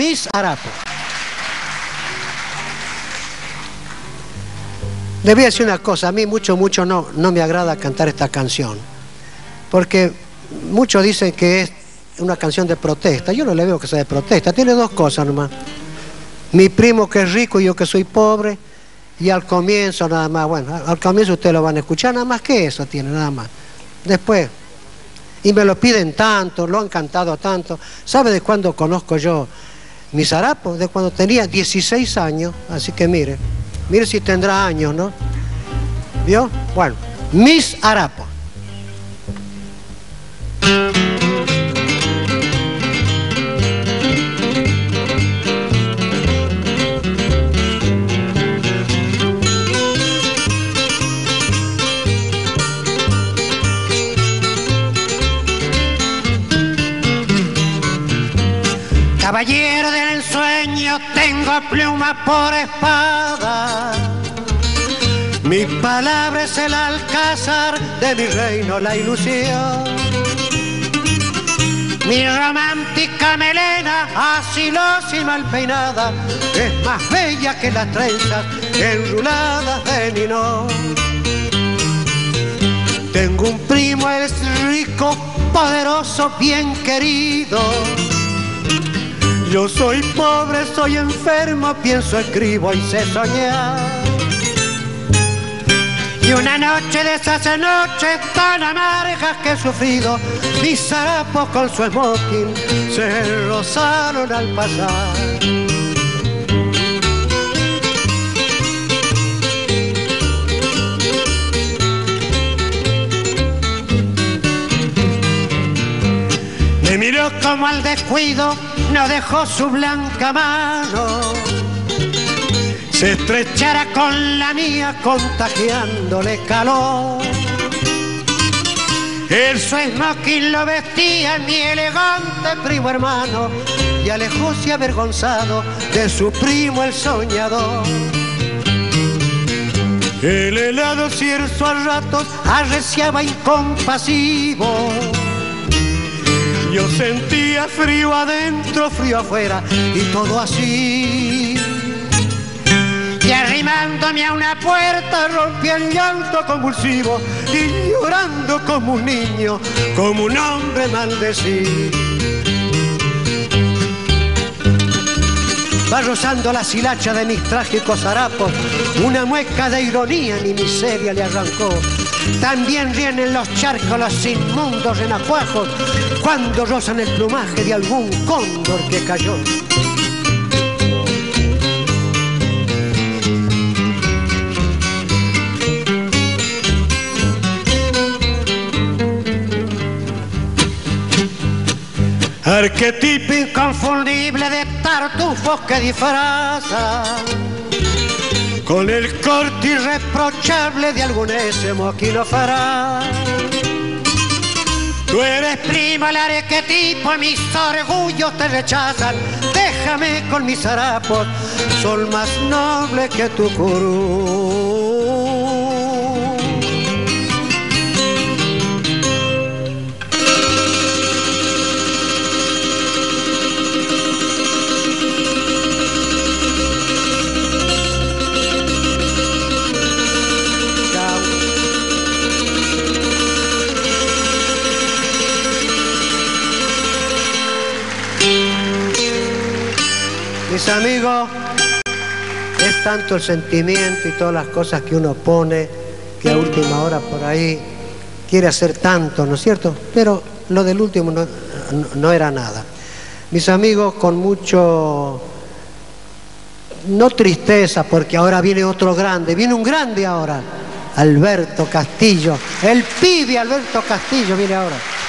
Mis harapos. Le voy a decir una cosa, a mí mucho no me agrada cantar esta canción, porque muchos dicen que es una canción de protesta. Yo no le veo que sea de protesta, tiene dos cosas nomás. Mi primo que es rico y yo que soy pobre, y al comienzo nada más, bueno, al comienzo ustedes lo van a escuchar, nada más que eso tiene, nada más. Después, y me lo piden tanto, lo han cantado tanto. ¿Sabe de cuándo conozco yo mis harapos? De cuando tenía 16 años, así que mire si tendrá años, ¿no? ¿Vio? Bueno, mis harapos. Caballero del ensueño, tengo pluma por espada. Mi palabra es el alcázar de mi reino, la ilusión. Mi romántica melena, asilosa y mal peinada, es más bella que las trenzas enruladas de Ninón. Tengo un primo, es rico, poderoso, bien querido. Yo soy pobre, soy enfermo, pienso, escribo y sé soñar. Y una noche de esas noches tan amargas que he sufrido, mis harapos con su smoking se rozaron al pasar. Me miró como al descuido, no dejó su blanca mano, se estrechara con la mía contagiándole calor. El su smoking lo vestía mi elegante primo hermano y alejóse avergonzado de su primo el soñador. El helado cierzo a ratos arreciaba incompasivo. Yo sentía frío adentro, frío afuera y todo así. Y arrimándome a una puerta rompí el llanto convulsivo y llorando como un niño, como un hombre maldecí. Va rozando la silacha de mis trágicos harapos, una mueca de ironía ni miseria le arrancó. También ríen en los charcos los inmundos renacuajos cuando rozan el plumaje de algún cóndor que cayó. Arquetipo inconfundible de tartufos que disfrazan con el corte irreprochable de algún smoking fará. Tú eres primo, el arquetipo, mis orgullos te rechazan. Déjame con mis harapos, son más nobles que tu curú. Mis amigos, es tanto el sentimiento y todas las cosas que uno pone que a última hora por ahí quiere hacer tanto, ¿no es cierto? Pero lo del último no era nada. Mis amigos, con mucho, no tristeza, porque ahora viene otro grande, viene un grande ahora, Alberto Castillo, el pibe Alberto Castillo viene ahora.